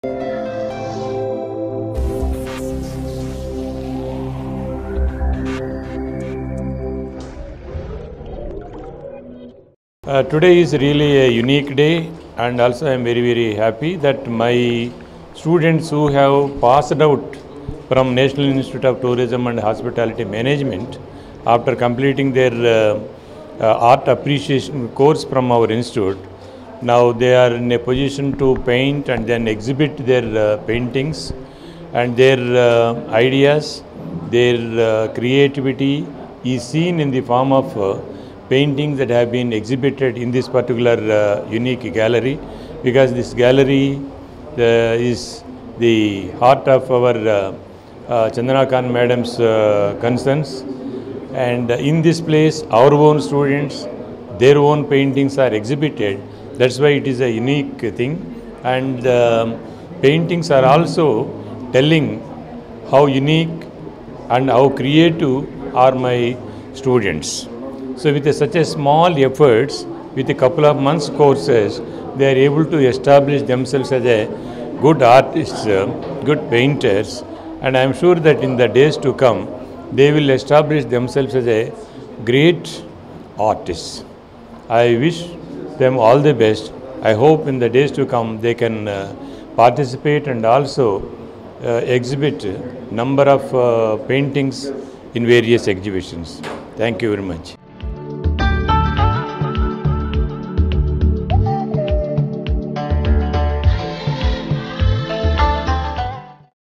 Today is really a unique day, and also I am very happy that my students who have passed out from National Institute of Tourism and Hospitality Management after completing their art appreciation course from our institute, now they are in a position to paint and then exhibit their paintings and their ideas, their creativity is seen in the form of paintings that have been exhibited in this particular unique gallery, because this gallery is the heart of our Chandana Khan Madam's concerns, and in this place our own students, their own paintings are exhibited. That's why it is a unique thing, and paintings are also telling how unique and how creative are my students. So with such a small efforts, with a couple of months courses, they are able to establish themselves as a good artists, good painters, and I am sure that in the days to come, they will establish themselves as a great artists. I wish them all the best. I hope in the days to come they can participate and also exhibit number of paintings in various exhibitions. Thank you very much.